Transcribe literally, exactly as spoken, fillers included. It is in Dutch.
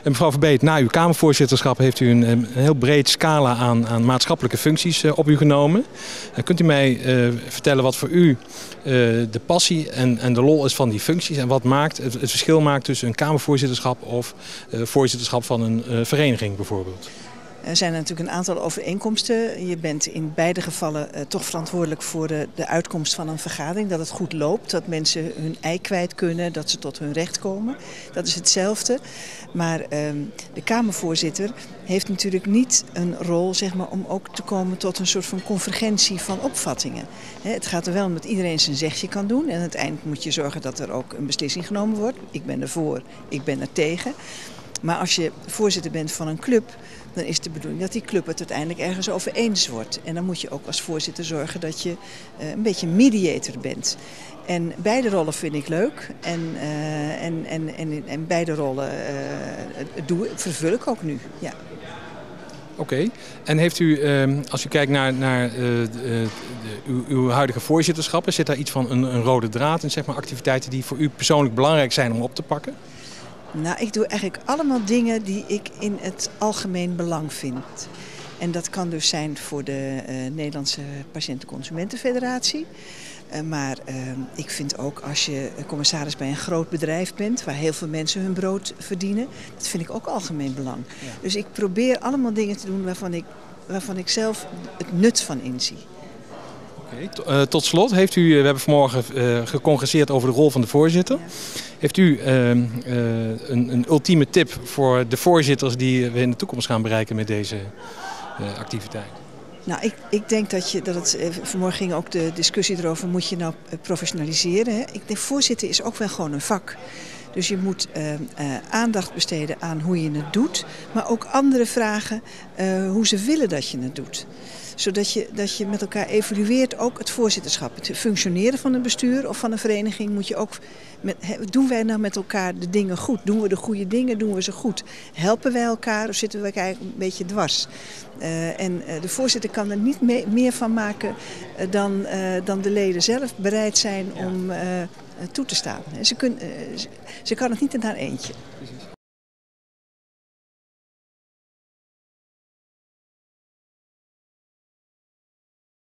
mevrouw Verbeet, na uw Kamervoorzitterschap heeft u een, een heel breed scala aan, aan maatschappelijke functies uh, op u genomen. Uh, kunt u mij uh, vertellen wat voor u uh, de passie en, en de lol is van die functies en wat maakt, het, het verschil maakt tussen een Kamervoorzitterschap of uh, voorzitterschap van een uh, vereniging bijvoorbeeld? Er zijn natuurlijk een aantal overeenkomsten. Je bent in beide gevallen uh, toch verantwoordelijk voor de, de uitkomst van een vergadering. Dat het goed loopt, dat mensen hun ei kwijt kunnen, dat ze tot hun recht komen. Dat is hetzelfde. Maar uh, de Kamervoorzitter heeft natuurlijk niet een rol, zeg maar, om ook te komen tot een soort van convergentie van opvattingen. He, het gaat er wel om dat iedereen zijn zegje kan doen. En aan het eind moet je zorgen dat er ook een beslissing genomen wordt. Ik ben ervoor, ik ben er tegen. Maar als je voorzitter bent van een club, dan is de bedoeling dat die club het uiteindelijk ergens over eens wordt. En dan moet je ook als voorzitter zorgen dat je uh, een beetje mediator bent. En beide rollen vind ik leuk. En, uh, en, en, en, en beide rollen uh, doe, vervul ik ook nu. Ja. Oké. Okay. En heeft u, uh, als u kijkt naar, naar uh, de, de, uw, uw huidige voorzitterschappen, zit daar iets van een, een rode draad in, zeg maar, activiteiten die voor u persoonlijk belangrijk zijn om op te pakken? Nou, ik doe eigenlijk allemaal dingen die ik in het algemeen belang vind. En dat kan dus zijn voor de uh, Nederlandse Patiënten-Consumentenfederatie. Uh, maar uh, ik vind ook als je commissaris bij een groot bedrijf bent, waar heel veel mensen hun brood verdienen, dat vind ik ook algemeen belang. Ja. Dus ik probeer allemaal dingen te doen waarvan ik, waarvan ik zelf het nut van inzie. Okay, uh, tot slot, heeft u, we hebben vanmorgen uh, gecongresseerd over de rol van de voorzitter. Ja. Heeft u uh, uh, een, een ultieme tip voor de voorzitters die we in de toekomst gaan bereiken met deze uh, activiteit? Nou, ik, ik denk dat je, dat het, vanmorgen ging ook de discussie erover, moet je nou professionaliseren? Hè? Ik denk, voorzitter is ook wel gewoon een vak. Dus je moet uh, uh, aandacht besteden aan hoe je het doet, maar ook andere vragen uh, hoe ze willen dat je het doet. Zodat je, dat je met elkaar evalueert, ook het voorzitterschap. Het functioneren van een bestuur of van een vereniging moet je ook... Met, he, doen wij nou met elkaar de dingen goed? Doen we de goede dingen? Doen we ze goed? Helpen wij elkaar of zitten we elkaar een beetje dwars? Uh, en uh, de voorzitter kan er niet mee, meer van maken uh, dan, uh, dan de leden zelf bereid zijn om uh, toe te staan. Ze, kun, uh, ze, ze kan het niet in haar eentje.